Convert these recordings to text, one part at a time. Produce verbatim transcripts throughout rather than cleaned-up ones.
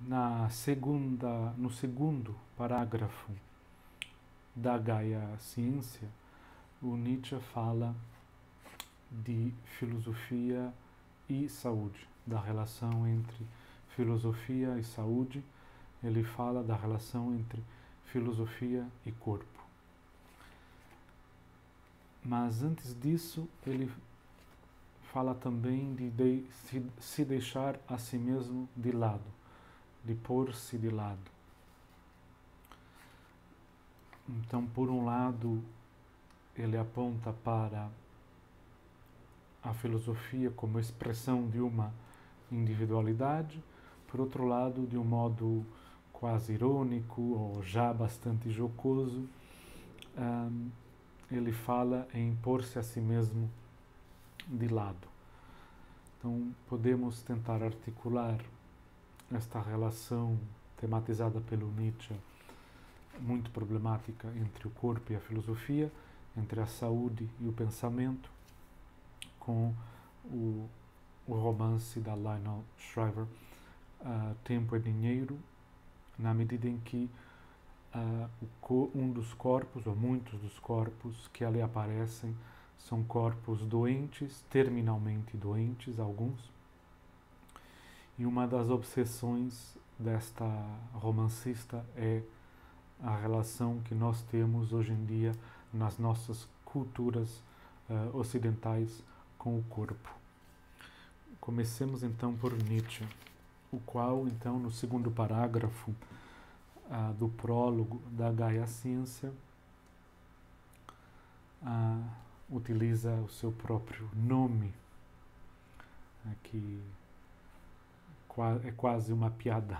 na segunda, no segundo parágrafo da Gaia Ciência, o Nietzsche fala de filosofia e saúde, da relação entre filosofia e saúde. Ele fala da relação entre filosofia e corpo. Mas antes disso, ele fala também de, de se, se deixar a si mesmo de lado, de pôr-se de lado. Então, por um lado, ele aponta para a filosofia como expressão de uma individualidade, por outro lado, de um modo quase irônico ou já bastante jocoso, um, ele fala em pôr-se a si mesmo de lado. Então, podemos tentar articular esta relação tematizada pelo Nietzsche, muito problemática, entre o corpo e a filosofia, entre a saúde e o pensamento, com o, o romance da Lionel Shriver, uh, Tempo é Dinheiro, na medida em que uh, o, um dos corpos, ou muitos dos corpos que ali aparecem, são corpos doentes, terminalmente doentes, alguns, e uma das obsessões desta romancista é a relação que nós temos hoje em dia nas nossas culturas uh, ocidentais com o corpo. Comecemos então por Nietzsche, o qual então no segundo parágrafo uh, do prólogo da Gaia Ciência uh, utiliza o seu próprio nome, uh, que é quase uma piada,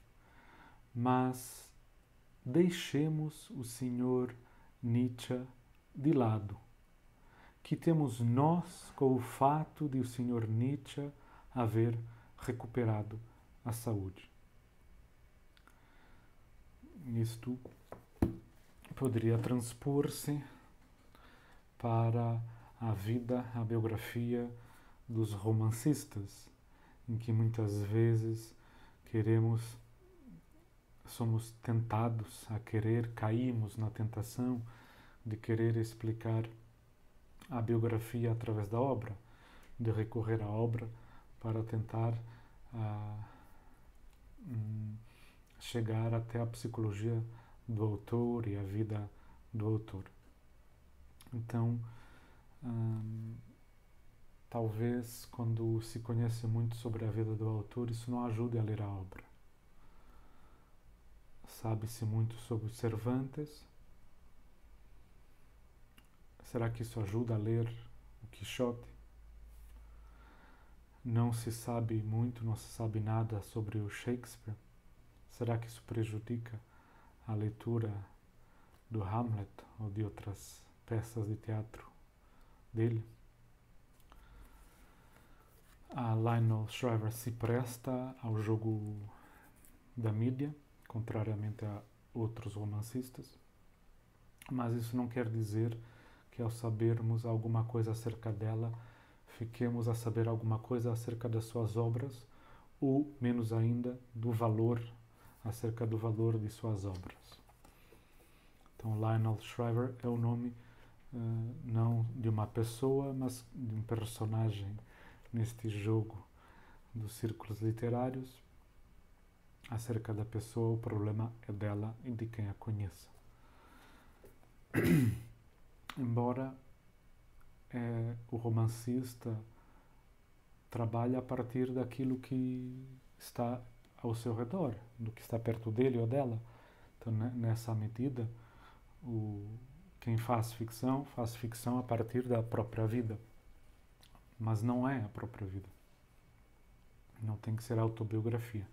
mas deixemos o senhor Nietzsche de lado. Que temos nós com o fato de o senhor Nietzsche haver recuperado a saúde? Isto poderia transpor-se para a vida, a biografia dos romancistas, em que muitas vezes queremos, somos tentados a querer, caímos na tentação de querer explicar a biografia através da obra, de recorrer à obra para tentar uh, um, chegar até a psicologia do autor e a vida do autor. Então, um, talvez quando se conhece muito sobre a vida do autor, isso não ajude a ler a obra. Sabe-se muito sobre Cervantes. Será que isso ajuda a ler o Quixote? Não se sabe muito, não se sabe nada sobre o Shakespeare. Será que isso prejudica a leitura do Hamlet ou de outras peças de teatro dele? A Lionel Shriver se presta ao jogo da mídia, contrariamente a outros romancistas, mas isso não quer dizer que ao sabermos alguma coisa acerca dela, fiquemos a saber alguma coisa acerca das suas obras, ou, menos ainda, do valor, acerca do valor de suas obras. Então, Lionel Shriver é o nome uh, não de uma pessoa, mas de um personagem neste jogo dos círculos literários. Acerca da pessoa, o problema é dela e de quem a conheça. Embora é, o romancista trabalhe a partir daquilo que está ao seu redor, do que está perto dele ou dela. Então, nessa medida, o, quem faz ficção, faz ficção a partir da própria vida. Mas não é a própria vida. Não tem que ser autobiografia.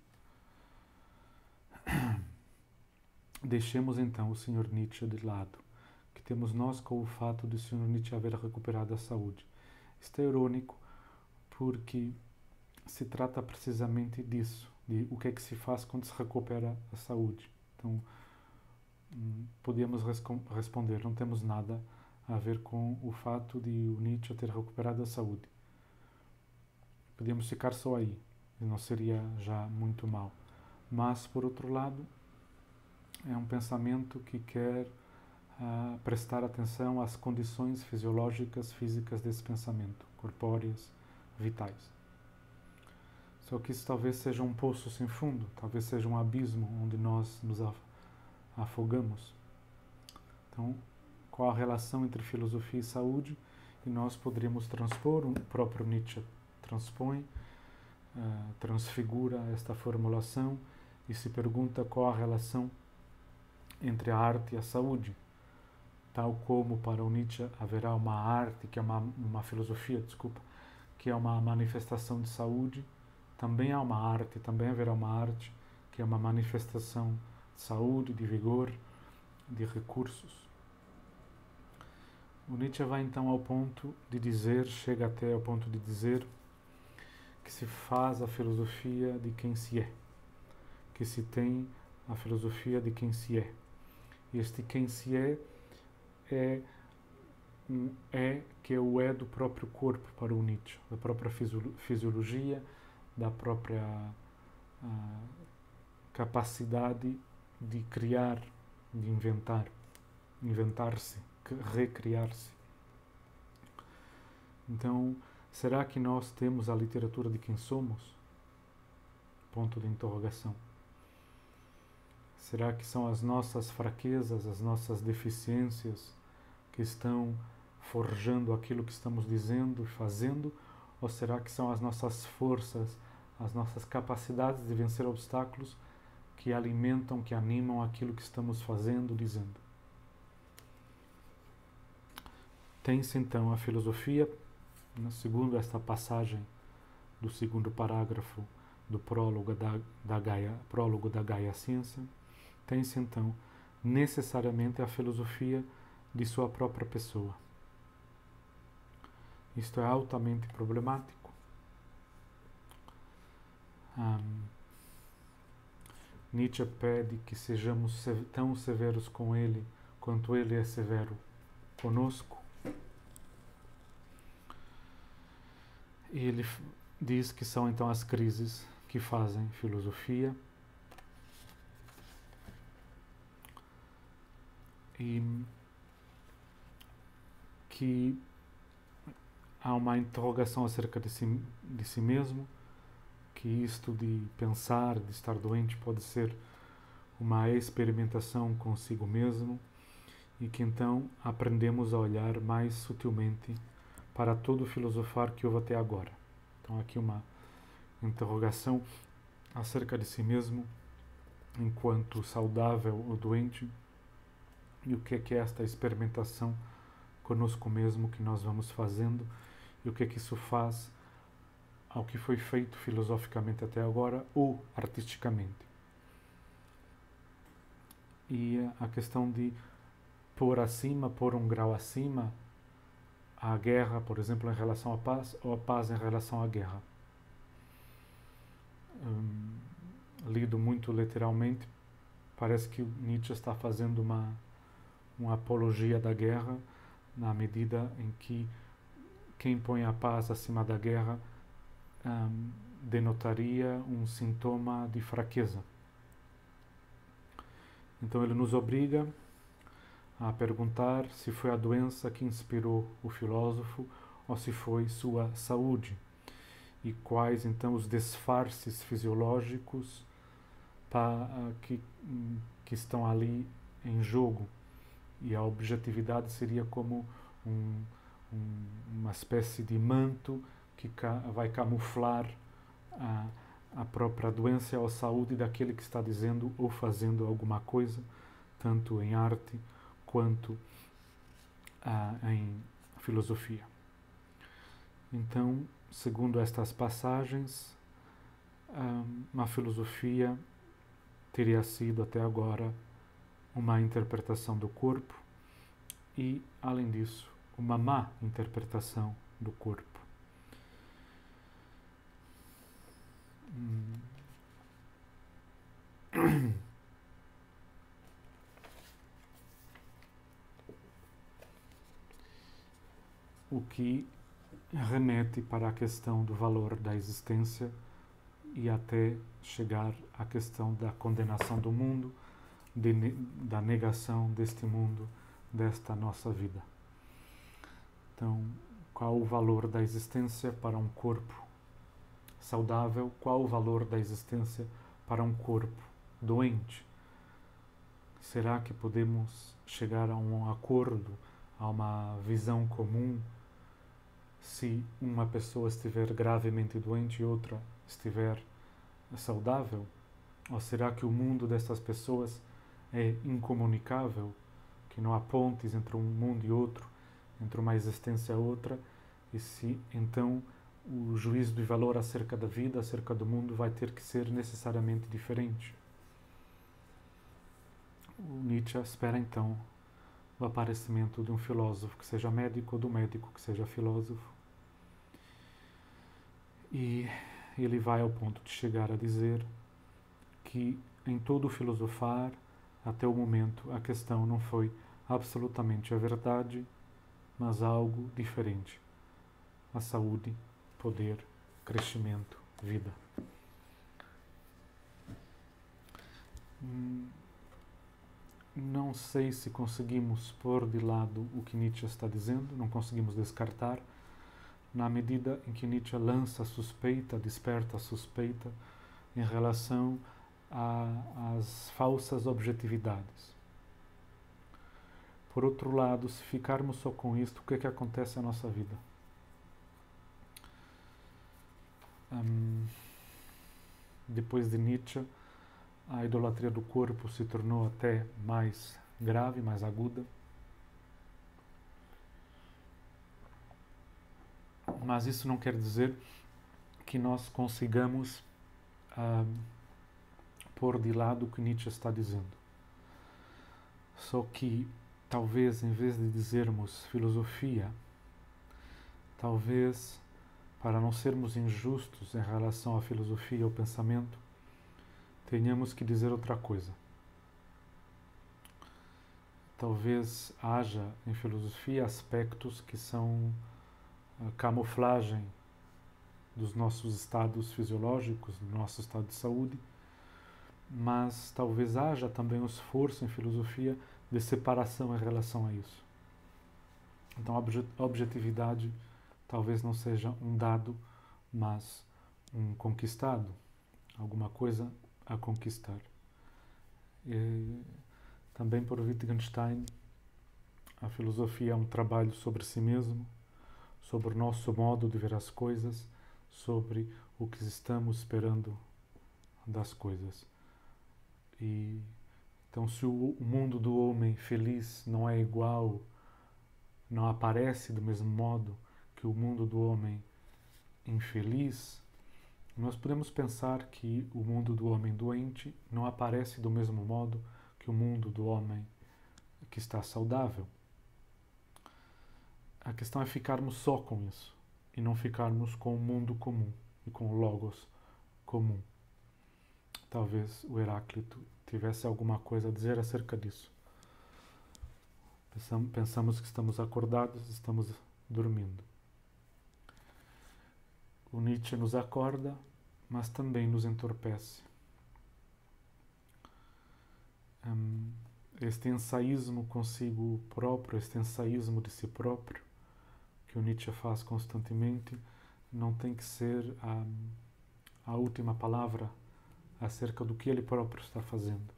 Deixemos então o senhor Nietzsche de lado. Que temos nós com o fato de o senhor Nietzsche haver recuperado a saúde? Isto é irônico porque se trata precisamente disso, de o que é que se faz quando se recupera a saúde. Então, podíamos responder, não temos nada a ver com o fato de o Nietzsche ter recuperado a saúde. Podíamos ficar só aí, e não seria já muito mal. mas, por outro lado, é um pensamento que quer uh, prestar atenção às condições fisiológicas, físicas desse pensamento, corpóreas, vitais. Só que isso talvez seja um poço sem fundo, talvez seja um abismo onde nós nos afogamos. Então, qual a relação entre filosofia e saúde? E nós poderíamos transpor, o próprio Nietzsche transpõe, uh, transfigura esta formulação e se pergunta qual a relação entre a arte e a saúde. Tal como para o Nietzsche haverá uma arte, que é uma, uma filosofia, desculpa, que é uma manifestação de saúde, também há uma arte, também haverá uma arte que é uma manifestação de saúde, de vigor, de recursos. O Nietzsche vai então ao ponto de dizer, chega até ao ponto de dizer que se faz a filosofia de quem se é, que se tem a filosofia de quem se é. E este quem se é é um é que é o é do próprio corpo para o Nietzsche, da própria fisiologia, da própria uh, capacidade de criar, de inventar, inventar-se, recriar-se. Então, será que nós temos a literatura de quem somos? Ponto de interrogação. Será que são as nossas fraquezas, as nossas deficiências que estão forjando aquilo que estamos dizendo e fazendo? Ou será que são as nossas forças, as nossas capacidades de vencer obstáculos que alimentam, que animam aquilo que estamos fazendo, dizendo? Tem-se então a filosofia, segundo esta passagem do segundo parágrafo do prólogo da, da Gaia, prólogo da Gaia Ciência, tem-se então necessariamente a filosofia de sua própria pessoa. Isto é altamente problemático. Um, Nietzsche pede que sejamos tão severos com ele quanto ele é severo conosco. E ele diz que são então as crises que fazem filosofia. E que há uma interrogação acerca de si, de si mesmo, que isto de pensar, de estar doente, pode ser uma experimentação consigo mesmo, e que então aprendemos a olhar mais sutilmente para todo o filosofar que houve até agora. Então aqui uma interrogação acerca de si mesmo enquanto saudável ou doente, e o que é que é esta experimentação conosco mesmo que nós vamos fazendo, e o que é que isso faz ao que foi feito filosoficamente até agora ou artisticamente. E a questão de pôr acima, pôr um grau acima a guerra, por exemplo, em relação à paz, ou a paz em relação à guerra. Hum, lido muito literalmente, parece que Nietzsche está fazendo uma, uma apologia da guerra, na medida em que quem põe a paz acima da guerra hum, denotaria um sintoma de fraqueza. Então ele nos obriga a perguntar se foi a doença que inspirou o filósofo ou se foi sua saúde, e quais então os disfarces fisiológicos pa, que, que estão ali em jogo. E a objetividade seria como um, um, uma espécie de manto que ca, vai camuflar a, a própria doença ou saúde daquele que está dizendo ou fazendo alguma coisa, tanto em arte quanto ah, em filosofia. Então, segundo estas passagens, a filosofia teria sido até agora uma interpretação do corpo e, além disso, uma má interpretação do corpo. Hum. O que remete para a questão do valor da existência e até chegar à questão da condenação do mundo, de, da negação deste mundo, desta nossa vida. Então, qual o valor da existência para um corpo saudável? Qual o valor da existência para um corpo doente? Será que podemos chegar a um acordo, a uma visão comum, se uma pessoa estiver gravemente doente e outra estiver saudável? Ou será que o mundo dessas pessoas é incomunicável, que não há pontes entre um mundo e outro, entre uma existência e outra, e se então o juízo de valor acerca da vida, acerca do mundo, vai ter que ser necessariamente diferente? O Nietzsche espera então o aparecimento de um filósofo que seja médico ou do médico que seja filósofo. E ele vai ao ponto de chegar a dizer que em todo o filosofar, até o momento, a questão não foi absolutamente a verdade, mas algo diferente: a saúde, poder, crescimento, vida. Hum, não sei se conseguimos pôr de lado o que Nietzsche está dizendo, não conseguimos descartar, na medida em que Nietzsche lança a suspeita, desperta a suspeita em relação às falsas objetividades. Por outro lado, se ficarmos só com isto, o que é que acontece na nossa vida? Hum, depois de Nietzsche, a idolatria do corpo se tornou até mais grave, mais aguda. Mas isso não quer dizer que nós consigamos hum, pôr de lado o que Nietzsche está dizendo. Só que, talvez, em vez de dizermos filosofia, talvez, para não sermos injustos em relação à filosofia e ao pensamento, tenhamos que dizer outra coisa. Talvez haja em filosofia aspectos que são a camuflagem dos nossos estados fisiológicos, do nosso estado de saúde, mas talvez haja também um esforço em filosofia de separação em relação a isso. Então a objetividade talvez não seja um dado, mas um conquistado, alguma coisa a conquistar. E, também por Wittgenstein, a filosofia é um trabalho sobre si mesmo, sobre o nosso modo de ver as coisas, sobre o que estamos esperando das coisas. E então, se o mundo do homem feliz não é igual, não aparece do mesmo modo que o mundo do homem infeliz, nós podemos pensar que o mundo do homem doente não aparece do mesmo modo que o mundo do homem que está saudável. A questão é ficarmos só com isso e não ficarmos com o mundo comum e com o logos comum. Talvez o Heráclito tivesse alguma coisa a dizer acerca disso. Pensamos que estamos acordados, estamos dormindo. O Nietzsche nos acorda, mas também nos entorpece. Um, este ensaísmo consigo próprio, este ensaísmo de si próprio, que o Nietzsche faz constantemente, não tem que ser a, a última palavra acerca do que ele próprio está fazendo.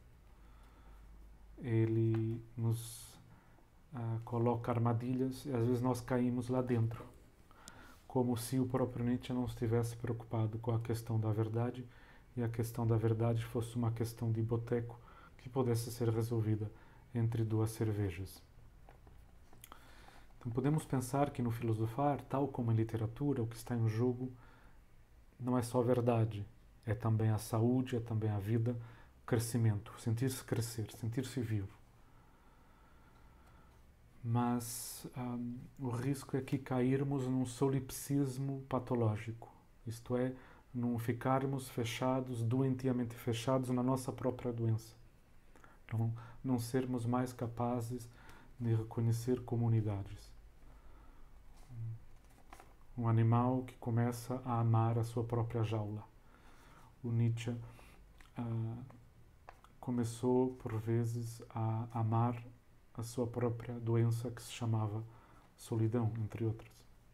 Ele nos uh, coloca armadilhas e às vezes nós caímos lá dentro, como se o próprio Nietzsche não estivesse preocupado com a questão da verdade e a questão da verdade fosse uma questão de boteco que pudesse ser resolvida entre duas cervejas. Então podemos pensar que no filosofar, tal como em literatura, o que está em jogo não é só a verdade, é também a saúde, é também a vida, o crescimento, sentir-se crescer, sentir-se vivo. Mas um, o risco é que cairmos num solipsismo patológico, isto é, não ficarmos fechados, doentiamente fechados na nossa própria doença. Não, não sermos mais capazes de reconhecer comunidades. Um animal que começa a amar a sua própria jaula. o Nietzsche uh, começou, por vezes, a amar a sua própria doença que se chamava solidão, entre outras.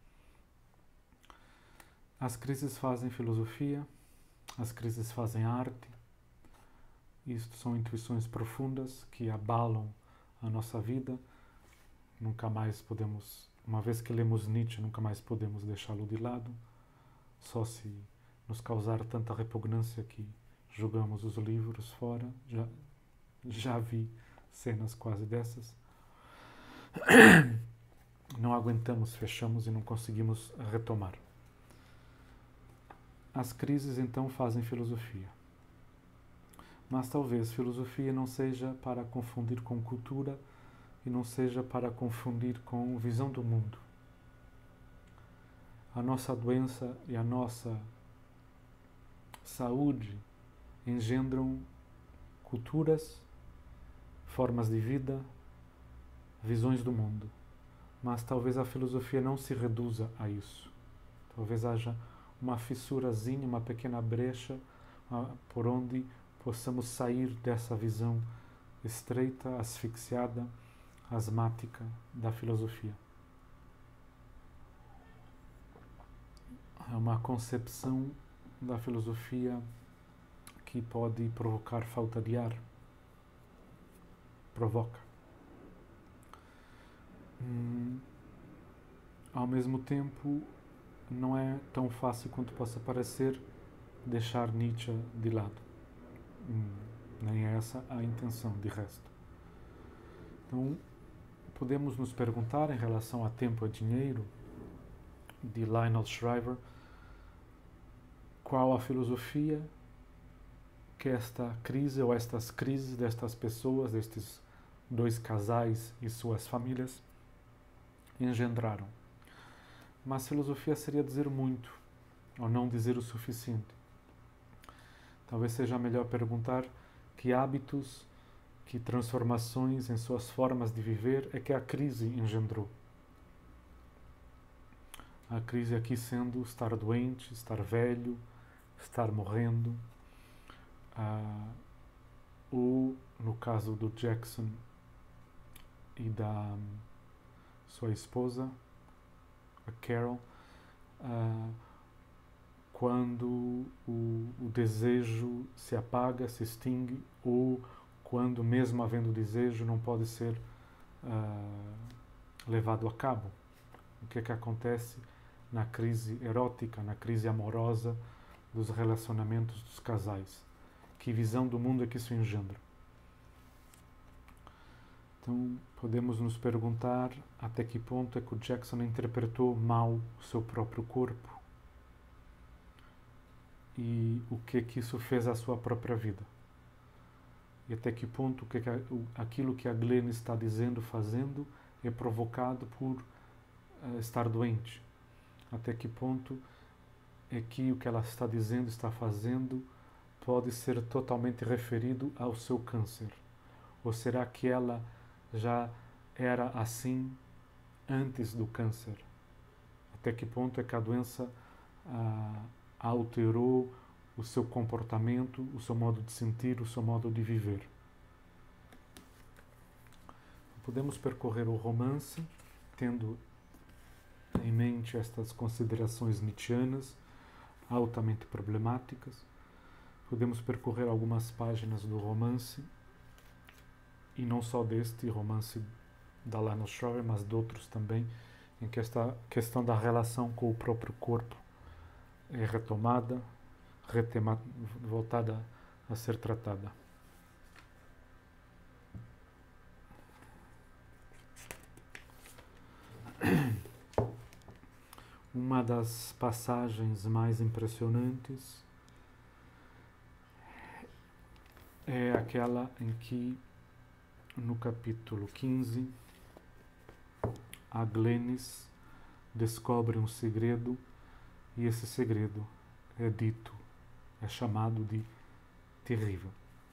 As crises fazem filosofia, as crises fazem arte. Isto são intuições profundas que abalam a nossa vida. Nunca mais podemos, uma vez que lemos Nietzsche, nunca mais podemos deixá-lo de lado, só se nos causar tanta repugnância que jogamos os livros fora. Já, já vi cenas quase dessas. Não aguentamos, fechamos e não conseguimos retomar. As crises, então, fazem filosofia. Mas talvez filosofia não seja para confundir com cultura e não seja para confundir com visão do mundo. A nossa doença e a nossa saúde engendram culturas, formas de vida, visões do mundo. Mas talvez a filosofia não se reduza a isso. Talvez haja uma fissurazinha, uma pequena brecha por onde possamos sair dessa visão estreita, asfixiada, asmática da filosofia. É uma concepção da filosofia que pode provocar falta de ar. Provoca. Hum, ao mesmo tempo, não é tão fácil quanto possa parecer deixar Nietzsche de lado. Hum, nem é essa a intenção, de resto. Então, podemos nos perguntar em relação a tempo e dinheiro, de Lionel Shriver, qual a filosofia que esta crise ou estas crises destas pessoas, destes dois casais e suas famílias engendraram. Mas filosofia seria dizer muito, ou não dizer o suficiente. Talvez seja melhor perguntar que hábitos, que transformações em suas formas de viver é que a crise engendrou. A crise aqui sendo estar doente, estar velho, estar morrendo, ah, ou, no caso do Jackson e da sua esposa, a Carol, ah, quando o, o desejo se apaga, se extingue, ou quando, mesmo havendo desejo, não pode ser ah, levado a cabo. O que é que acontece na crise erótica, na crise amorosa dos relacionamentos dos casais? Que visão do mundo é que isso engendra? Então, podemos nos perguntar até que ponto é que o Jackson interpretou mal o seu próprio corpo e o que é que isso fez à sua própria vida. E até que ponto que aquilo que a Glenn está dizendo, fazendo, é provocado por uh, estar doente. Até que ponto é que o que ela está dizendo, está fazendo, pode ser totalmente referido ao seu câncer. Ou será que ela já era assim antes do câncer? Até que ponto é que a doença uh, alterou o seu comportamento, o seu modo de sentir, o seu modo de viver. Podemos percorrer o romance, tendo em mente estas considerações nietzschianas, altamente problemáticas. Podemos percorrer algumas páginas do romance, e não só deste romance da Lionel Shriver, mas de outros também, em que esta questão da relação com o próprio corpo é retomada, retema, voltada a ser tratada. Uma das passagens mais impressionantes é aquela em que, no capítulo quinze, a Glennis descobre um segredo e esse segredo é dito, é chamado de terrível.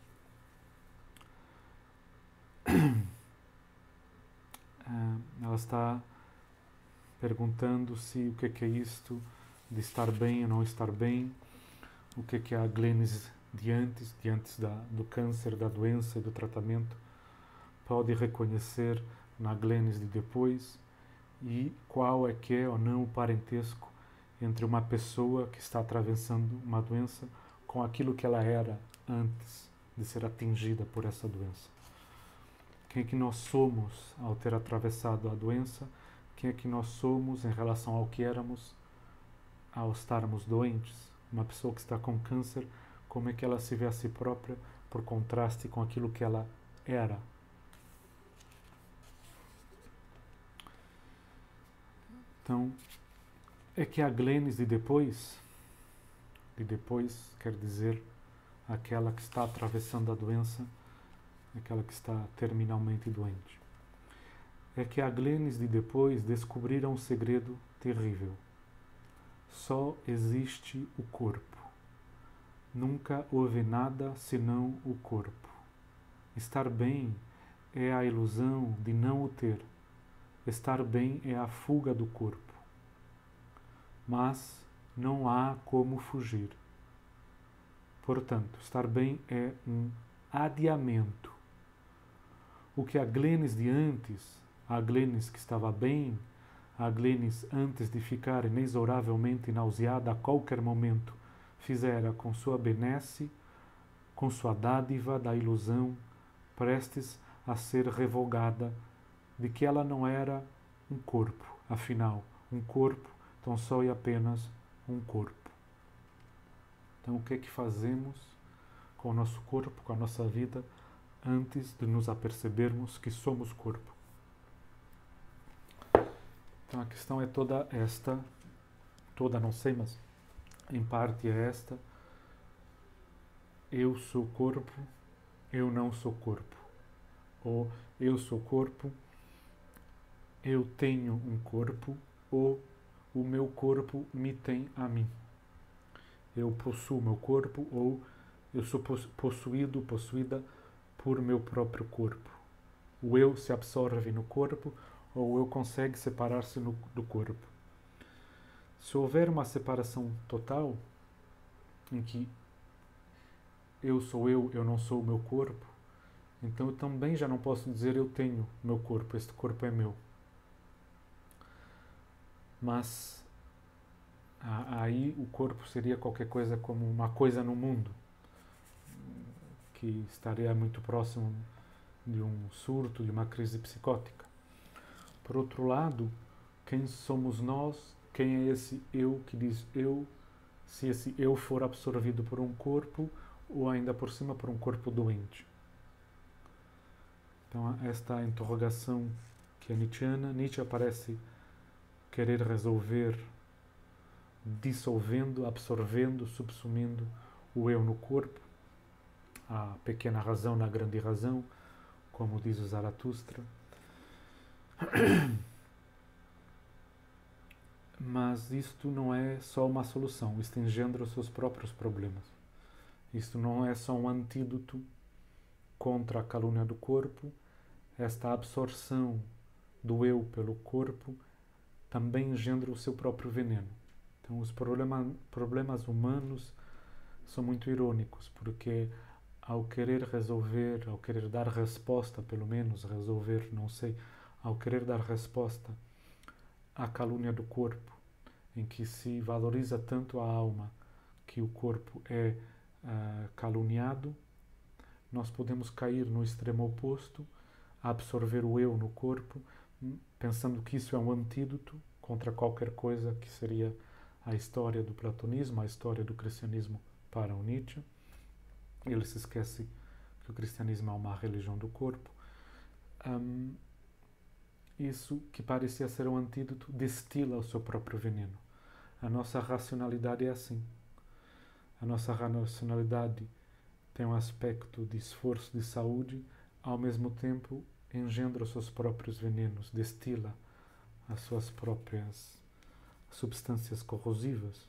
Ela está perguntando-se o que é, que é isto de estar bem ou não estar bem, o que, que é a Glenis de antes, de antes da, do câncer, da doença e do tratamento, pode reconhecer na Glenis de depois, e qual é que é ou não o parentesco entre uma pessoa que está atravessando uma doença com aquilo que ela era antes de ser atingida por essa doença. Quem é que nós somos ao ter atravessado a doença? Quem é que nós somos em relação ao que éramos ao estarmos doentes? Uma pessoa que está com câncer, como é que ela se vê a si própria por contraste com aquilo que ela era? Então, é que a Glenis de depois, de depois quer dizer aquela que está atravessando a doença, aquela que está terminalmente doente. É que a Glenis de depois descobriram um segredo terrível. Só existe o corpo. Nunca houve nada senão o corpo. Estar bem é a ilusão de não o ter. Estar bem é a fuga do corpo. Mas não há como fugir. Portanto, estar bem é um adiamento. O que a Glenis de antes, a Glenis que estava bem, a Glenis antes de ficar inexoravelmente nauseada a qualquer momento, fizera com sua benesse, com sua dádiva da ilusão, prestes a ser revogada, de que ela não era um corpo, afinal, um corpo tão só e apenas um corpo. Então, o que é que fazemos com o nosso corpo, com a nossa vida, antes de nos apercebermos que somos corpo? Então, a questão é toda esta, toda não sei, mas em parte é esta: eu sou corpo, eu não sou corpo. Ou eu sou corpo, eu tenho um corpo, ou o meu corpo me tem a mim. Eu possuo meu corpo, ou eu sou possuído, possuída por meu próprio corpo. O eu se absorve no corpo, ou o eu consegue separar-se no, do corpo. Se houver uma separação total, em que eu sou eu, eu não sou o meu corpo, então eu também já não posso dizer eu tenho meu corpo, este corpo é meu. Mas aí o corpo seria qualquer coisa como uma coisa no mundo, que estaria muito próximo de um surto, de uma crise psicótica. Por outro lado, quem somos nós? Quem é esse eu que diz eu? Se esse eu for absorvido por um corpo, ou ainda por cima por um corpo doente. Então, esta interrogação que é nietzschiana, Nietzsche parece querer resolver dissolvendo, absorvendo, subsumindo o eu no corpo, a pequena razão na grande razão, como diz o Zaratustra. Mas isto não é só uma solução, isto engendra os seus próprios problemas. Isto não é só um antídoto contra a calúnia do corpo, esta absorção do eu pelo corpo também engendra o seu próprio veneno. Então, os problema, problemas humanos são muito irônicos, porque ao querer resolver, ao querer dar resposta, pelo menos resolver, não sei, ao querer dar resposta à calúnia do corpo, em que se valoriza tanto a alma que o corpo é uh, caluniado, nós podemos cair no extremo oposto, absorver o eu no corpo, pensando que isso é um antídoto contra qualquer coisa que seria a história do platonismo, a história do cristianismo para o Nietzsche. Ele se esquece que o cristianismo é uma religião do corpo. Um, isso que parecia ser um antídoto destila o seu próprio veneno. A nossa racionalidade é assim. A nossa racionalidade tem um aspecto de esforço de saúde, ao mesmo tempo engendra os seus próprios venenos, destila as suas próprias substâncias corrosivas.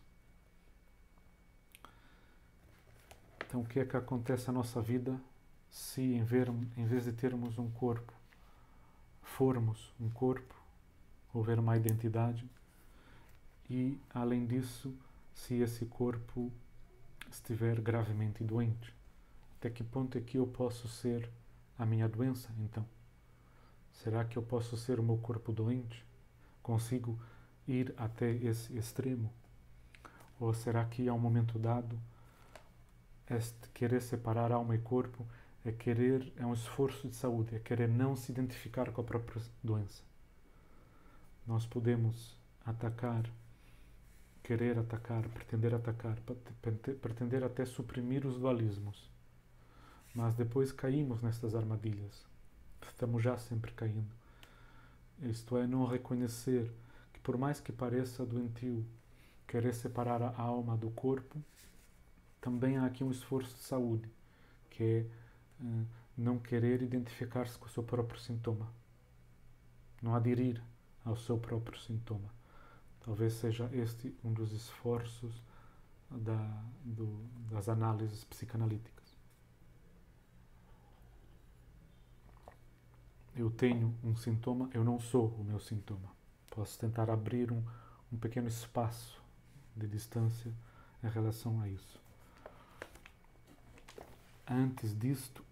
Então, o que é que acontece na nossa vida se, em, ver, em vez de termos um corpo, formos um corpo, houver uma identidade, e, além disso, se esse corpo estiver gravemente doente. Até que ponto é que eu posso ser a minha doença, então? Será que eu posso ser o meu corpo doente? Consigo ir até esse extremo? Ou será que, a um momento dado, este querer separar alma e corpo é querer, é um esforço de saúde, é querer não se identificar com a própria doença? Nós podemos atacar, querer atacar, pretender atacar, pretender até suprimir os dualismos. Mas depois caímos nestas armadilhas. Estamos já sempre caindo. Isto é, não reconhecer que, por mais que pareça doentio querer separar a alma do corpo, também há aqui um esforço de saúde, que é uh, não querer identificar-se com o seu próprio sintoma, não aderir ao seu próprio sintoma. Talvez seja este um dos esforços da, do, das análises psicanalíticas. Eu tenho um sintoma, eu não sou o meu sintoma. Posso tentar abrir um, um pequeno espaço de distância em relação a isso. Antes disto,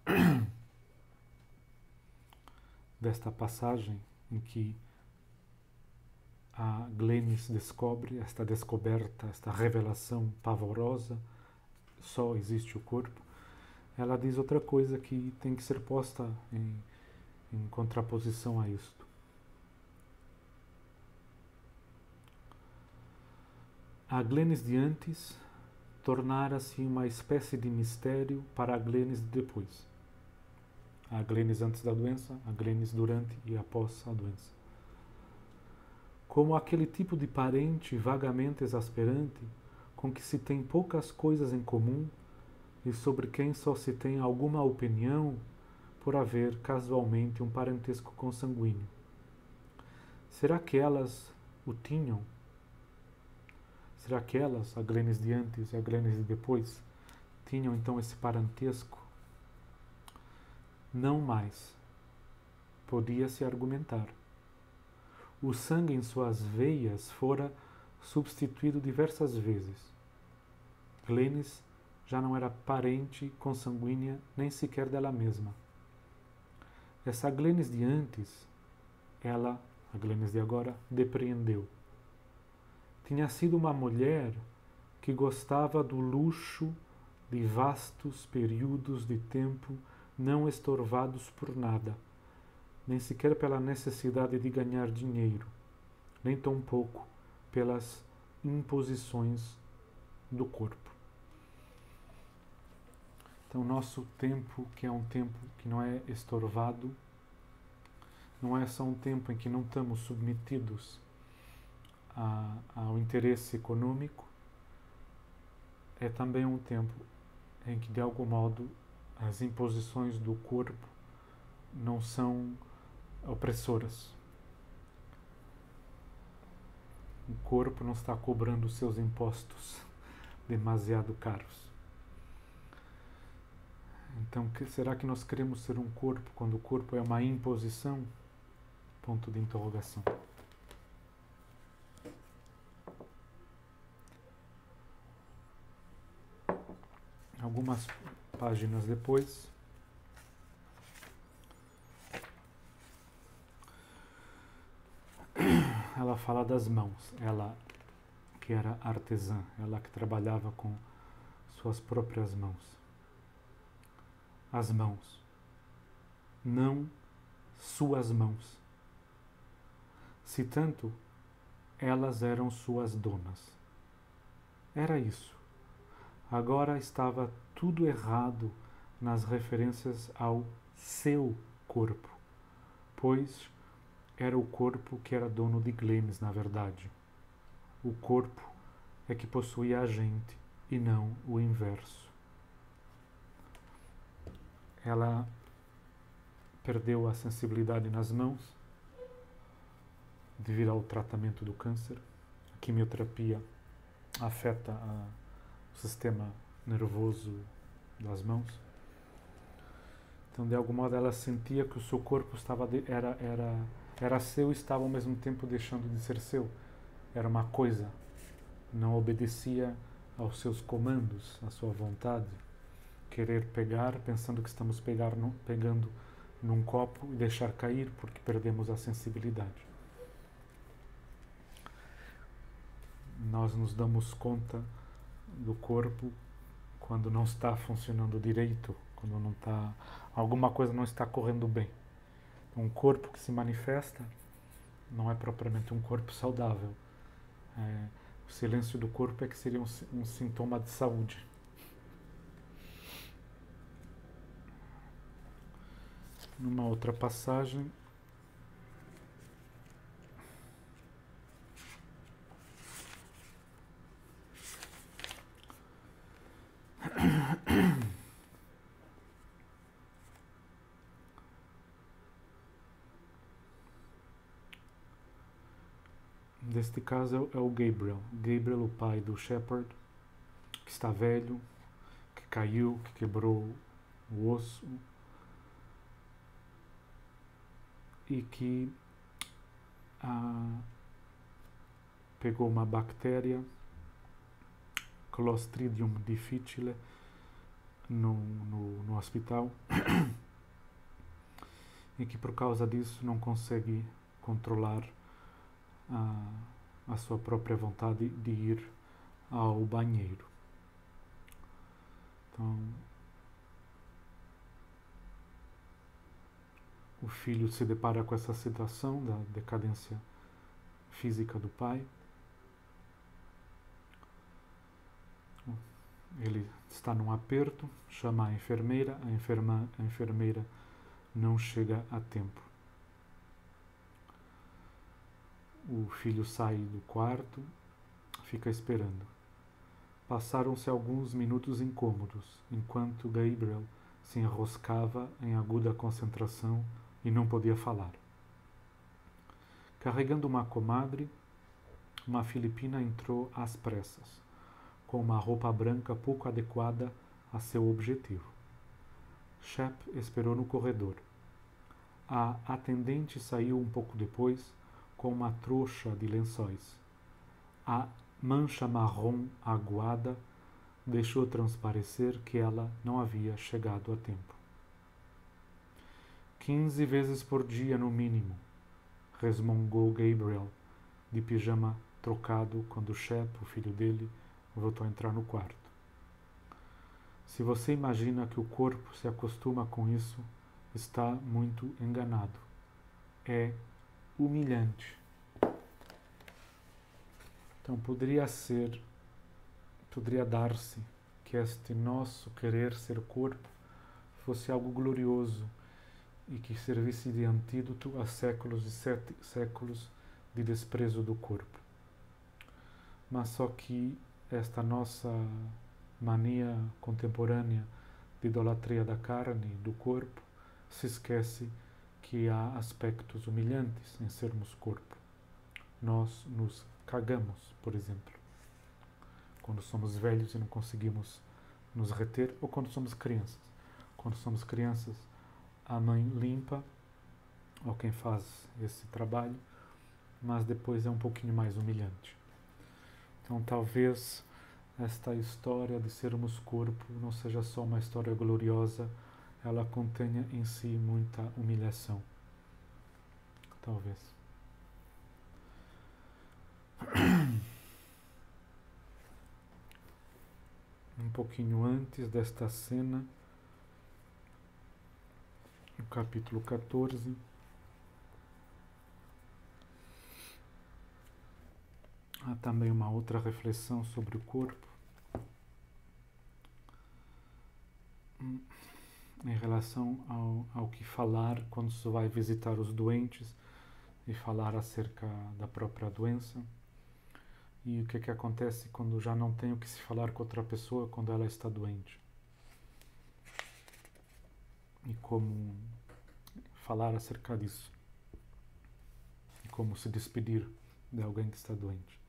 desta passagem em que a Glenis descobre esta descoberta, esta revelação pavorosa, só existe o corpo, ela diz outra coisa que tem que ser posta em, em contraposição a isto. A Glenis de antes tornara-se uma espécie de mistério para a Glenis de depois. A Glenis antes da doença, a Glenis durante e após a doença. Como aquele tipo de parente vagamente exasperante com que se tem poucas coisas em comum e sobre quem só se tem alguma opinião por haver casualmente um parentesco consanguíneo. Será que elas o tinham? Será que elas, a Glenis de antes e a Glenis de depois, tinham então esse parentesco? Não mais. Podia-se argumentar. O sangue em suas veias fora substituído diversas vezes. Glenis já não era parente consanguínea nem sequer dela mesma. Essa Glenis de antes, ela, a Glenis de agora, depreendeu. Tinha sido uma mulher que gostava do luxo de vastos períodos de tempo não estorvados por nada, nem sequer pela necessidade de ganhar dinheiro, nem tampouco pelas imposições do corpo. Então, nosso tempo, que é um tempo que não é estorvado, não é só um tempo em que não estamos submetidos a, ao interesse econômico, é também um tempo em que, de algum modo, as imposições do corpo não são opressoras. O corpo não está cobrando os seus impostos demasiado caros. Então, que, será que nós queremos ser um corpo quando o corpo é uma imposição? Ponto de interrogação. Algumas páginas depois, ela fala das mãos. Ela que era artesã, ela que trabalhava com suas próprias mãos. As mãos, não suas mãos. Se tanto, elas eram suas donas. Era isso. Agora estava tudo errado nas referências ao seu corpo, pois era o corpo que era dono de Glenis, na verdade. O corpo é que possuía a gente e não o inverso. Ela perdeu a sensibilidade nas mãos devido ao tratamento do câncer. A quimioterapia afeta a, o sistema nervoso das mãos. Então, de algum modo, ela sentia que o seu corpo estava de, era, era, era seu e estava ao mesmo tempo deixando de ser seu. Era uma coisa, não obedecia aos seus comandos, à sua vontade, querer pegar pensando que estamos pegar no, pegando num copo e deixar cair porque perdemos a sensibilidade. Nós nos damos conta do corpo quando não está funcionando direito, quando não está, alguma coisa não está correndo bem. Um corpo que se manifesta não é propriamente um corpo saudável. É, o silêncio do corpo é que seria um, um sintoma de saúde. Numa outra passagem, neste caso é o Gabriel. Gabriel, o pai do Shepard, que está velho, que caiu, que quebrou o osso e que ah, pegou uma bactéria, Clostridium difficile, no, no, no hospital e que por causa disso não consegue controlar a, a sua própria vontade de ir ao banheiro. Então, o filho se depara com essa situação da decadência física do pai. Ele está num aperto, chama a enfermeira, a, enferma, a enfermeira não chega a tempo. O filho sai do quarto, fica esperando. Passaram-se alguns minutos incômodos, enquanto Gabriel se enroscava em aguda concentração e não podia falar. Carregando uma comadre, uma filipina entrou às pressas, com uma roupa branca pouco adequada a seu objetivo. Shep esperou no corredor. A atendente saiu um pouco depois com uma trouxa de lençóis. A mancha marrom aguada deixou transparecer que ela não havia chegado a tempo. Quinze vezes por dia, no mínimo, resmungou Gabriel, de pijama trocado, quando Shep, o filho dele, voltou a entrar no quarto. Se você imagina que o corpo se acostuma com isso, está muito enganado. É humilhante. Então poderia ser, poderia dar-se que este nosso querer ser corpo fosse algo glorioso e que servisse de antídoto a séculos e sete séculos de desprezo do corpo. Mas só que esta nossa mania contemporânea de idolatria da carne, do corpo, se esquece que há aspectos humilhantes em sermos corpo. Nós nos cagamos, por exemplo, quando somos velhos e não conseguimos nos reter, ou quando somos crianças. Quando somos crianças, a mãe limpa, ou quem faz esse trabalho, mas depois é um pouquinho mais humilhante. Então talvez esta história de sermos corpo não seja só uma história gloriosa, ela contenha em si muita humilhação. Talvez. Um pouquinho antes desta cena, no capítulo quatorze, há também uma outra reflexão sobre o corpo, em relação ao, ao que falar quando se vai visitar os doentes e falar acerca da própria doença, e o que, que acontece quando já não tem o que se falar com outra pessoa quando ela está doente. E como falar acerca disso. E como se despedir de alguém que está doente.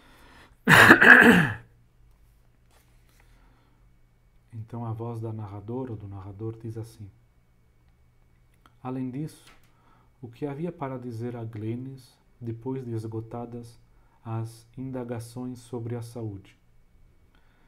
Então a voz da narradora ou do narrador diz assim: além disso, o que havia para dizer a Glennis depois de esgotadas as indagações sobre a saúde?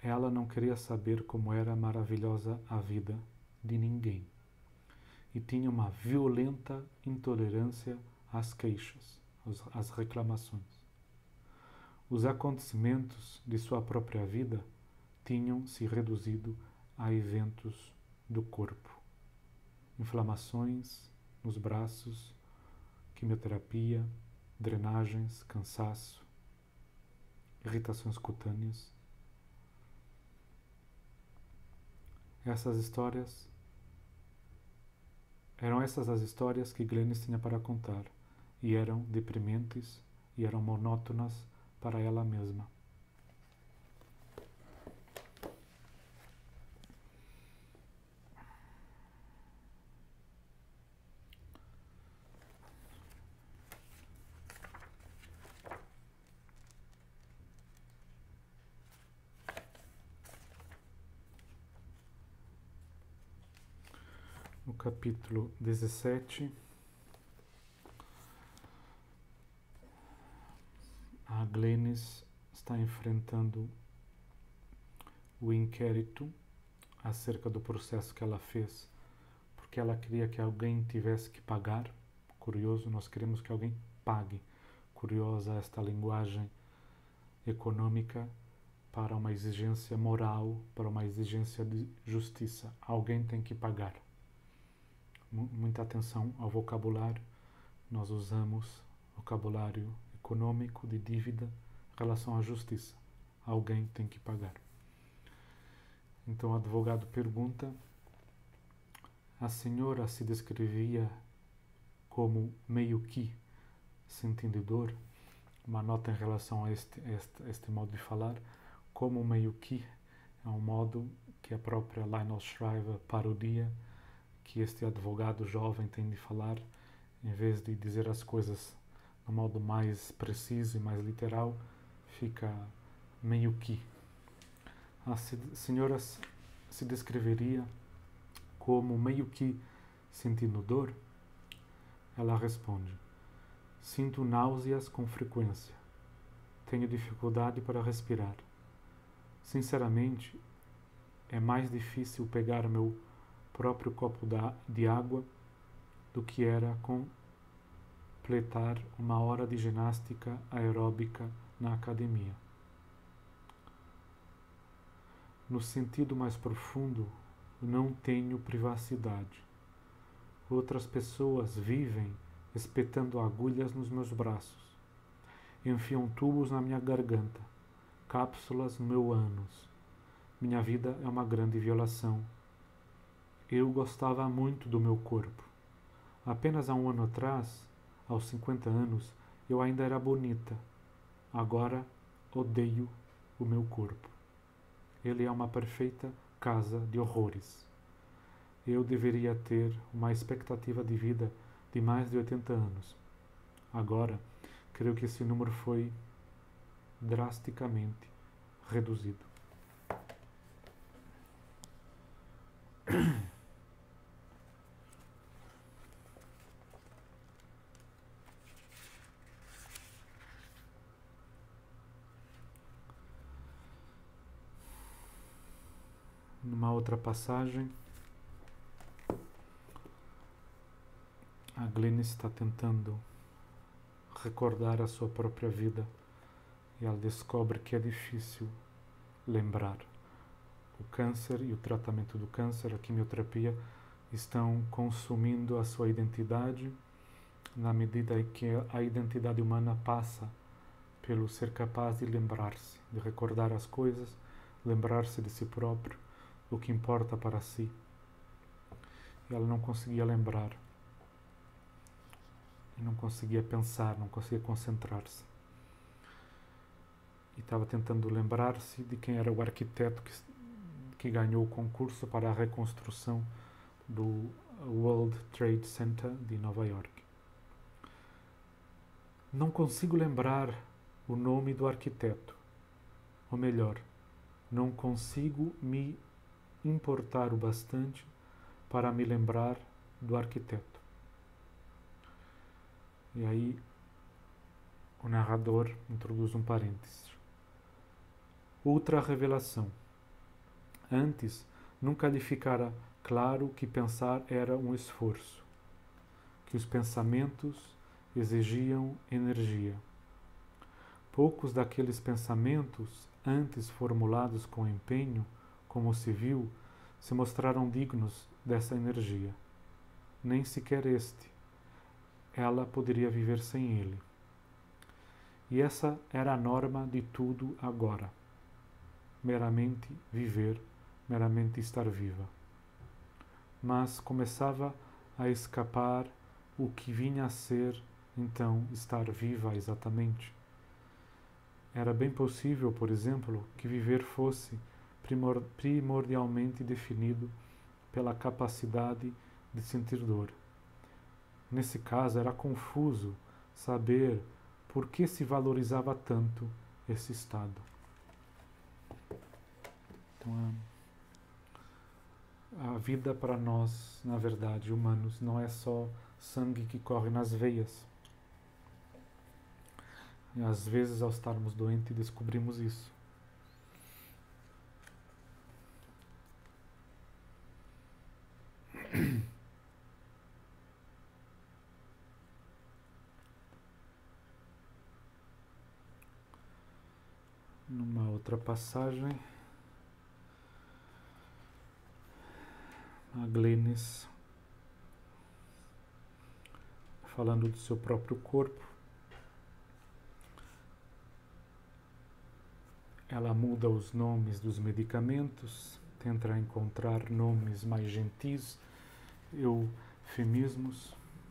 ela não queria saber como era maravilhosa a vida de ninguém e tinha uma violenta intolerância às queixas, às reclamações. Os acontecimentos de sua própria vida tinham se reduzido a eventos do corpo. Inflamações nos braços, quimioterapia, drenagens, cansaço, irritações cutâneas. Essas histórias, eram essas as histórias que Glennis tinha para contar, e eram deprimentes e eram monótonas para ela mesma. No capítulo dezessete, a Glennis está enfrentando o inquérito acerca do processo que ela fez, porque ela queria que alguém tivesse que pagar. Curioso, nós queremos que alguém pague. Curiosa esta linguagem econômica para uma exigência moral, para uma exigência de justiça. Alguém tem que pagar. Muita atenção ao vocabulário. Nós usamos vocabulário econômico de dívida em relação à justiça. Alguém tem que pagar. Então o advogado pergunta: a senhora se descrevia como meio que sentindo dor? Uma nota em relação a este, este, este modo de falar. Como meio que é um modo que a própria Lionel Shriver parodia, que este advogado jovem tem de falar, em vez de dizer as coisas no modo mais preciso e mais literal, fica meio que. A senhora se descreveria como meio que sentindo dor? Ela responde: sinto náuseas com frequência. Tenho dificuldade para respirar. Sinceramente, é mais difícil pegar meu próprio copo de água do que era completar uma hora de ginástica aeróbica na academia. No sentido mais profundo, não tenho privacidade. Outras pessoas vivem espetando agulhas nos meus braços, enfiam tubos na minha garganta, cápsulas no meu ânus. Minha vida é uma grande violação. Eu gostava muito do meu corpo. Apenas há um ano atrás, aos cinquenta anos, eu ainda era bonita. Agora odeio o meu corpo. Ele é uma perfeita casa de horrores. Eu deveria ter uma expectativa de vida de mais de oitenta anos. Agora, creio que esse número foi drasticamente reduzido. Numa outra passagem, a Glennis está tentando recordar a sua própria vida e ela descobre que é difícil lembrar. O câncer e o tratamento do câncer, a quimioterapia, estão consumindo a sua identidade na medida em que a identidade humana passa pelo ser capaz de lembrar-se, de recordar as coisas, lembrar-se de si próprio, o que importa para si. E ela não conseguia lembrar, e não conseguia pensar, não conseguia concentrar-se. E estava tentando lembrar-se de quem era o arquiteto que, que ganhou o concurso para a reconstrução do World Trade Center de Nova York. Não consigo lembrar o nome do arquiteto. Ou melhor, não consigo me importar o bastante para me lembrar do arquiteto. E aí o narrador introduz um parênteses. Outra revelação. Antes, nunca lhe ficara claro que pensar era um esforço, que os pensamentos exigiam energia. Poucos daqueles pensamentos, antes formulados com empenho, como se viu, se mostraram dignos dessa energia. Nem sequer este. Ela poderia viver sem ele. E essa era a norma de tudo agora. Meramente viver, meramente estar viva. Mas começava a escapar o que vinha a ser, então, estar viva exatamente. Era bem possível, por exemplo, que viver fosse primor- primordialmente definido pela capacidade de sentir dor. Nesse caso, era confuso saber por que se valorizava tanto esse estado. Então, a, a vida para nós, na verdade, humanos, não é só sangue que corre nas veias. E às vezes, ao estarmos doentes, descobrimos isso. Numa outra passagem, a Glennis, falando do seu próprio corpo, ela muda os nomes dos medicamentos, tenta encontrar nomes mais gentis, eufemismos,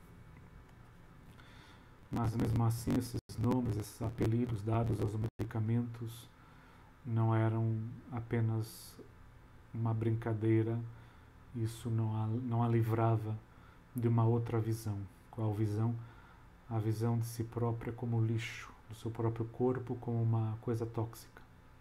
mas mesmo assim esses nomes, esses apelidos dados aos medicamentos não eram apenas uma brincadeira, isso não a, não a livrava de uma outra visão. Qual visão? A visão de si própria como lixo, do seu próprio corpo como uma coisa tóxica.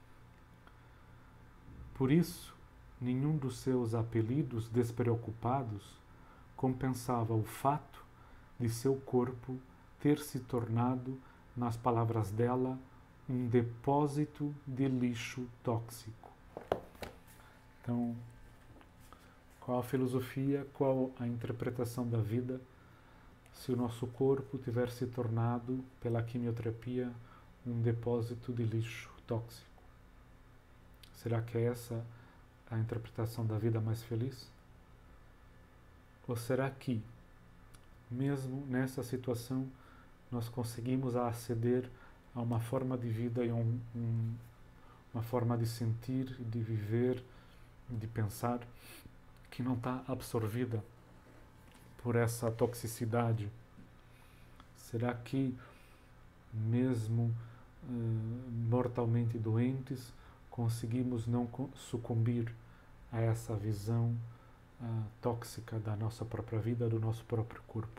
Por isso, nenhum dos seus apelidos despreocupados compensava o fato de seu corpo ter se tornado, nas palavras dela, um depósito de lixo tóxico. Então, qual a filosofia, qual a interpretação da vida se o nosso corpo tiver se tornado, pela quimioterapia, um depósito de lixo tóxico? Será que é essa a interpretação da vida mais feliz? Ou será que, mesmo nessa situação, nós conseguimos aceder a uma forma de vida e um, um, uma forma de sentir, de viver, de pensar, que não está absorvida por essa toxicidade? Será que, mesmo uh, mortalmente doentes, conseguimos não sucumbir a essa visão uh, tóxica da nossa própria vida, do nosso próprio corpo?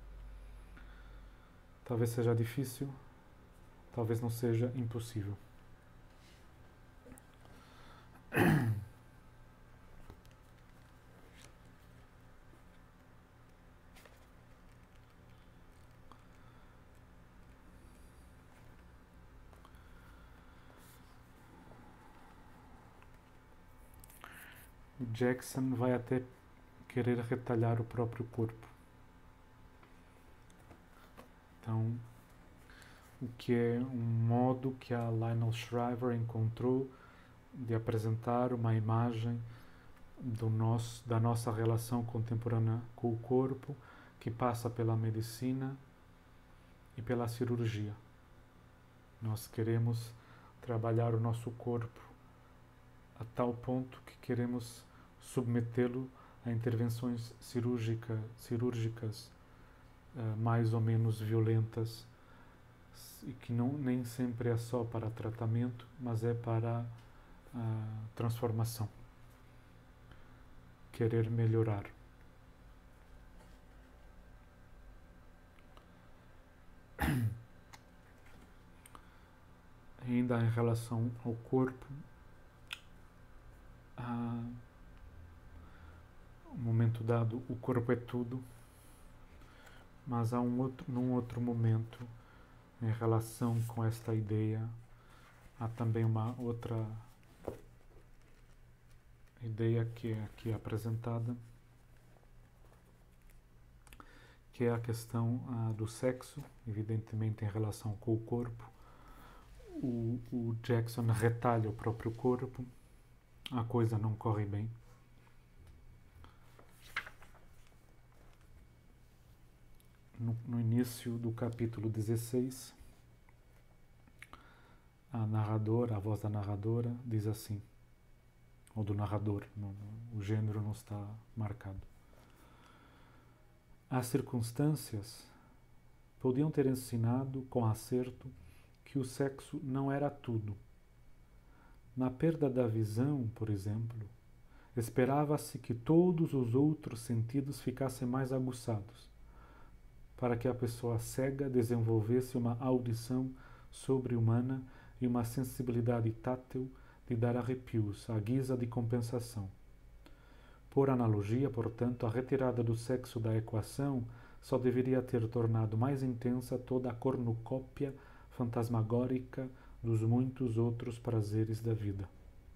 Talvez seja difícil, talvez não seja impossível. O Jackson vai até querer retalhar o próprio corpo. Então, o que é um modo que a Lionel Shriver encontrou de apresentar uma imagem do nosso, da nossa relação contemporânea com o corpo, que passa pela medicina e pela cirurgia. Nós queremos trabalhar o nosso corpo a tal ponto que queremos submetê-lo a intervenções cirúrgica, cirúrgicas uh, mais ou menos violentas, e que não, nem sempre é só para tratamento, mas é para uh, transformação. Querer melhorar. Ainda em relação ao corpo, a um momento dado, o corpo é tudo, mas há um outro, num outro momento, em relação com esta ideia, há também uma outra a ideia que é aqui apresentada, que é a questão ah, do sexo, evidentemente em relação com o corpo. O, o Jackson retalha o próprio corpo, a coisa não corre bem. No, no início do capítulo dezesseis, a narradora, a voz da narradora, diz assim, ou do narrador, não, o gênero não está marcado. As circunstâncias podiam ter ensinado com acerto que o sexo não era tudo. Na perda da visão, por exemplo, esperava-se que todos os outros sentidos ficassem mais aguçados, para que a pessoa cega desenvolvesse uma audição sobre-humana e uma sensibilidade tátil de dar arrepios, à guisa de compensação. Por analogia, portanto, a retirada do sexo da equação só deveria ter tornado mais intensa toda a cornucópia fantasmagórica dos muitos outros prazeres da vida.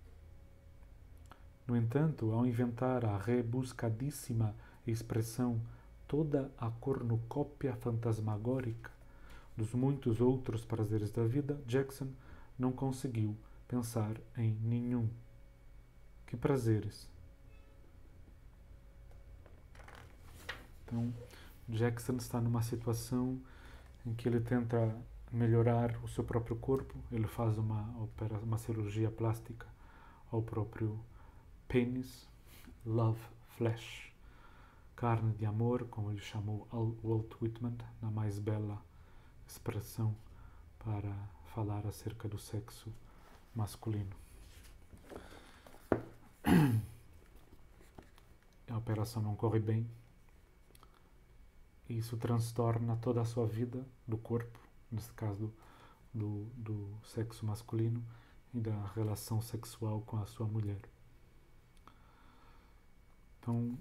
No entanto, ao inventar a rebuscadíssima expressão toda a cornucópia fantasmagórica dos muitos outros prazeres da vida, Jackson não conseguiu pensar em nenhum. Que prazeres? Então, Jackson está numa situação em que ele tenta melhorar o seu próprio corpo, ele faz uma, uma cirurgia plástica ao próprio pênis, love flesh, carne de amor, como ele chamou Walt Whitman, na mais bela expressão para falar acerca do sexo masculino. A operação não corre bem. E isso transtorna toda a sua vida do corpo, nesse caso do, do sexo masculino, e da relação sexual com a sua mulher. Então,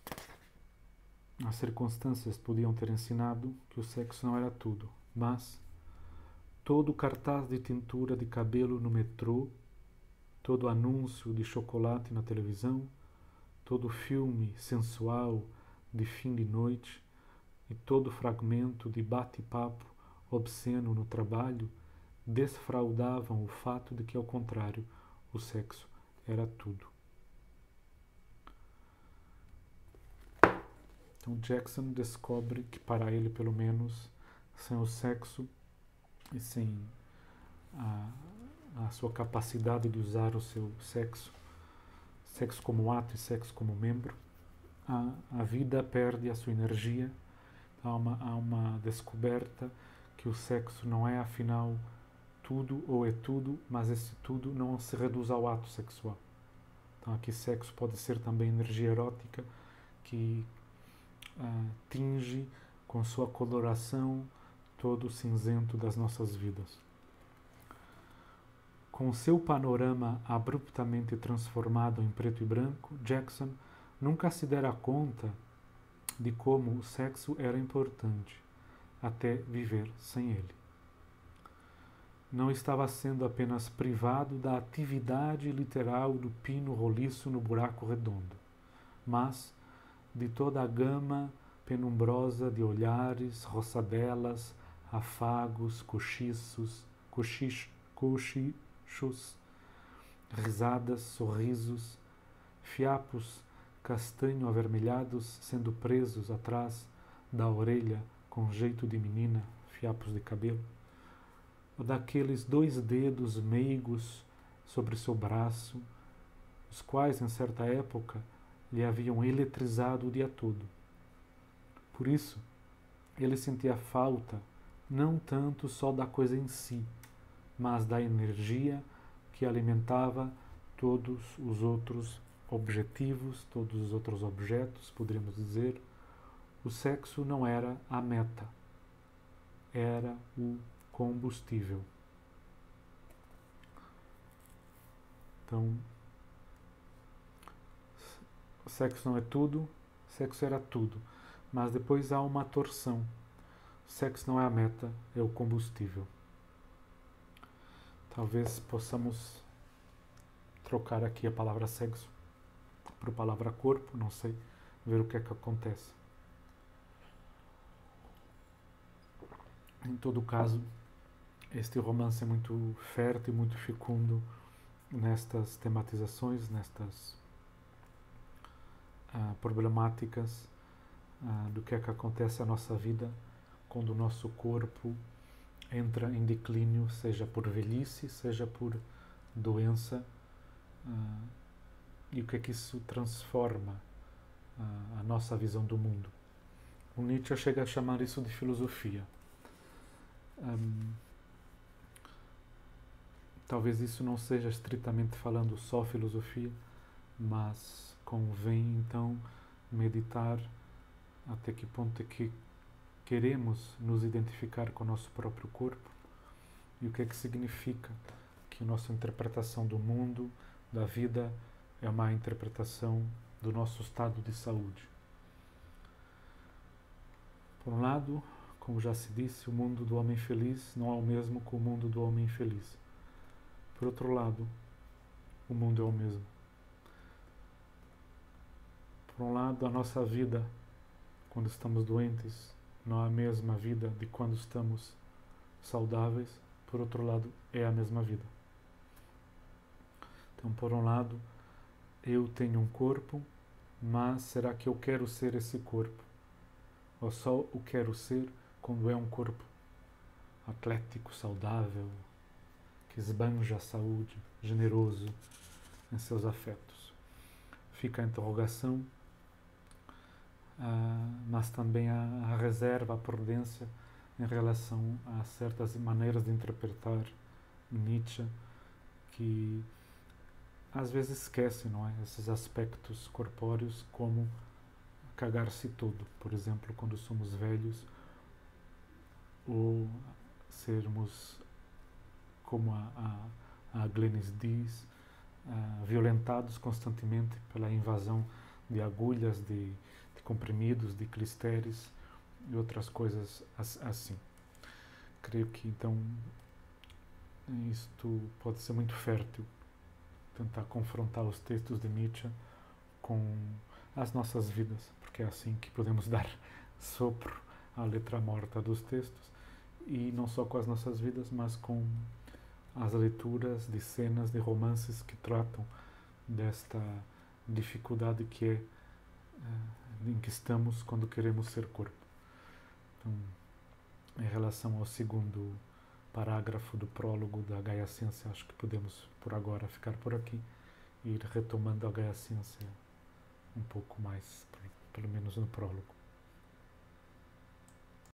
as circunstâncias podiam ter ensinado que o sexo não era tudo, mas todo cartaz de tintura de cabelo no metrô, todo anúncio de chocolate na televisão, todo filme sensual de fim de noite e todo fragmento de bate-papo obsceno no trabalho desfraudavam o fato de que, ao contrário, o sexo era tudo. Então Jackson descobre que, para ele pelo menos, sem o sexo e sem a, a sua capacidade de usar o seu sexo, sexo como ato e sexo como membro, a, a vida perde a sua energia. Há uma, há uma descoberta que o sexo não é, afinal, tudo ou é tudo, mas esse tudo não se reduz ao ato sexual. Então aqui sexo pode ser também energia erótica que uh, tinge com sua coloração todo o cinzento das nossas vidas. Com seu panorama abruptamente transformado em preto e branco, Jackson nunca se dera conta de como o sexo era importante, até viver sem ele. Não estava sendo apenas privado da atividade literal do pino roliço no buraco redondo, mas de toda a gama penumbrosa de olhares, roçadelas, afagos, cochichos, cochich, cochichos, risadas, sorrisos, fiapos castanho avermelhados sendo presos atrás da orelha com jeito de menina, fiapos de cabelo, ou daqueles dois dedos meigos sobre seu braço, os quais, em certa época, lhe haviam eletrizado o dia todo. Por isso, ele sentia falta não tanto só da coisa em si, mas da energia que alimentava todos os outros objetivos, todos os outros objetos, poderíamos dizer. O sexo não era a meta, era o combustível. Então, o sexo não é tudo, sexo era tudo, mas depois há uma torção. O sexo não é a meta, é o combustível. Talvez possamos trocar aqui a palavra sexo por palavra corpo, não sei, ver o que é que acontece. Em todo caso, este romance é muito fértil, muito fecundo nestas tematizações, nestas uh, problemáticas uh, do que é que acontece na nossa vida quando o nosso corpo entra em declínio, seja por velhice, seja por doença, uh, e o que é que isso transforma uh, a nossa visão do mundo. O Nietzsche chega a chamar isso de filosofia. Um, talvez isso não seja estritamente falando só filosofia, mas convém então meditar até que ponto é que queremos nos identificar com o nosso próprio corpo e o que é que significa que a nossa interpretação do mundo, da vida, é uma interpretação do nosso estado de saúde. Por um lado, como já se disse, o mundo do homem feliz não é o mesmo que o mundo do homem infeliz. Por outro lado, o mundo é o mesmo. Por um lado, a nossa vida, quando estamos doentes, não é a mesma vida de quando estamos saudáveis. Por outro lado, é a mesma vida. Então, por um lado, eu tenho um corpo, mas será que eu quero ser esse corpo? Ou só o quero ser quando é um corpo atlético, saudável, que esbanja a saúde, generoso em seus afetos? Fica a interrogação, ah, mas também a, a reserva, a prudência em relação a certas maneiras de interpretar Nietzsche que às vezes esquecem, não é? Esses aspectos corpóreos, como cagar-se todo, por exemplo, quando somos velhos, ou sermos, como a, a, a Glenis diz, uh, violentados constantemente pela invasão de agulhas, de, de comprimidos, de clisteres e outras coisas assim. Creio que então isto pode ser muito fértil, tentar confrontar os textos de Nietzsche com as nossas vidas, porque é assim que podemos dar sopro à letra morta dos textos, e não só com as nossas vidas, mas com as leituras de cenas, de romances que tratam desta dificuldade que é em que estamos quando queremos ser corpo. Então, em relação ao segundo parágrafo do prólogo da Gaia Ciência, acho que podemos por agora ficar por aqui e ir retomando a Gaia Ciência um pouco mais, pelo menos no prólogo.